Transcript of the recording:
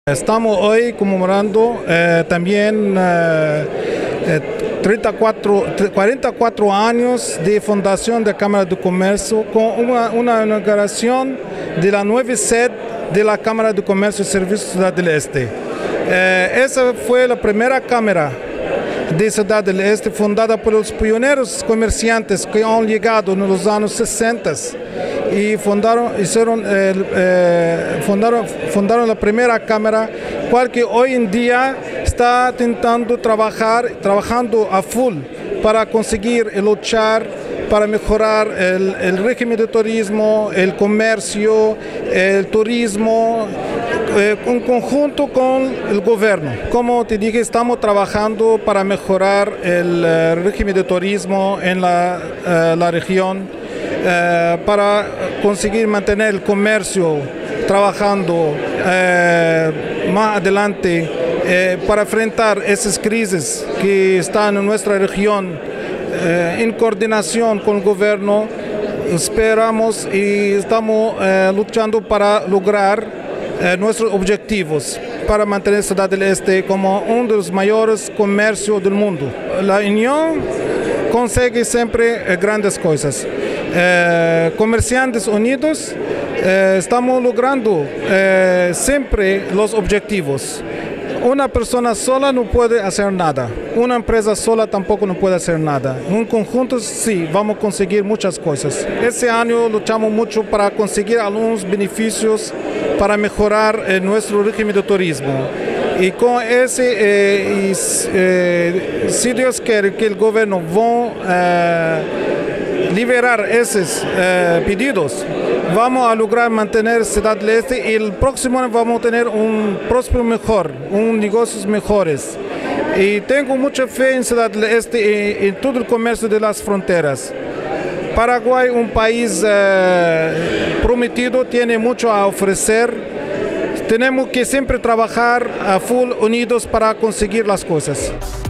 Estamos hoy conmemorando también 44 años de fundación de Cámara de Comercio con una inauguración de la nueva sede de la Cámara de Comercio y Servicios Ciudad del Este. Esa fue la primera cámara de Ciudad del Este fundada por los pioneros comerciantes que han llegado en los años 60 y fundaron la primera cámara, cual que hoy en día está trabajando a full para conseguir y luchar para mejorar el régimen de turismo, el comercio, el turismo, en conjunto con el gobierno. Como te dije, estamos trabajando para mejorar el régimen de turismo en la región, para conseguir mantener el comercio trabajando más adelante, para enfrentar esas crisis que están en nuestra región. En coordinación con el gobierno, esperamos y estamos luchando para lograr nuestros objetivos, para mantener Ciudad del Este como uno de los mayores comercios del mundo. La unión consigue siempre grandes cosas. Comerciantes unidos, estamos logrando siempre los objetivos. Una persona sola no puede hacer nada, una empresa sola tampoco no puede hacer nada. En conjunto sí, vamos a conseguir muchas cosas. Este año luchamos mucho para conseguir algunos beneficios para mejorar nuestro régimen de turismo. Y con ese, si Dios quiere que el gobierno va liberar esos pedidos, vamos a lograr mantener Ciudad del Este y el próximo año vamos a tener un próspero mejor, negocios mejores. Y tengo mucha fe en Ciudad del Este y en todo el comercio de las fronteras. Paraguay, un país prometido, tiene mucho a ofrecer. Tenemos que siempre trabajar a full unidos para conseguir las cosas.